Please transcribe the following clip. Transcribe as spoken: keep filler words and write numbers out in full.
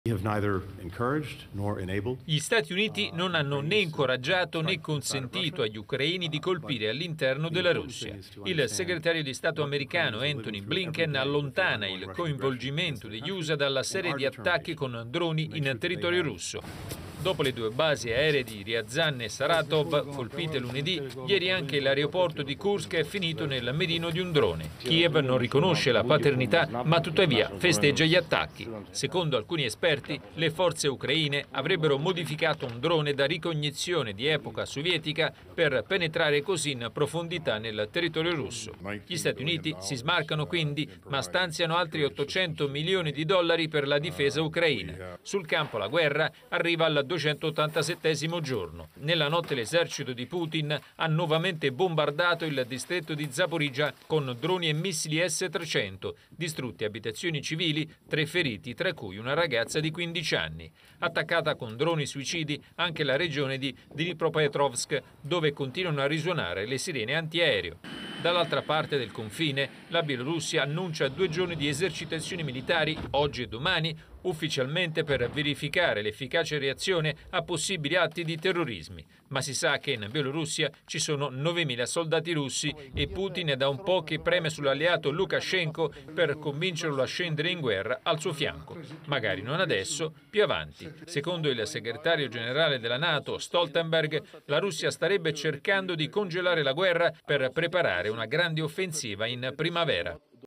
Gli Stati Uniti non hanno né incoraggiato né consentito agli ucraini di colpire all'interno della Russia. Il segretario di Stato americano Antony Blinken allontana il coinvolgimento degli U S A dalla serie di attacchi con droni in territorio russo. Dopo le due basi aeree di Ryazan e Saratov colpite lunedì, ieri anche l'aeroporto di Kursk è finito nel mirino di un drone. Kiev non riconosce la paternità, ma tuttavia festeggia gli attacchi. Secondo alcuni esperti, le forze ucraine avrebbero modificato un drone da ricognizione di epoca sovietica per penetrare così in profondità nel territorio russo. Gli Stati Uniti si smarcano quindi, ma stanziano altri ottocento milioni di dollari per la difesa ucraina. Sul campo la guerra arriva al duecentottantasettesimo giorno. Nella notte l'esercito di Putin ha nuovamente bombardato il distretto di Zaporizhzhia con droni e missili S trecento, distrutti abitazioni civili, tre feriti, tra cui una ragazza di quindici anni. Attaccata con droni suicidi anche la regione di Dnipropetrovsk, dove continuano a risuonare le sirene antiaereo. Dall'altra parte del confine, la Bielorussia annuncia due giorni di esercitazioni militari, oggi e domani, ufficialmente per verificare l'efficace reazione a possibili atti di terrorismi. Ma si sa che in Bielorussia ci sono novemila soldati russi e Putin è da un po' che preme sull'alleato Lukashenko per convincerlo a scendere in guerra al suo fianco. Magari non adesso, più avanti. Secondo il segretario generale della NATO, Stoltenberg, la Russia starebbe cercando di congelare la guerra per preparare una grande offensiva in primavera.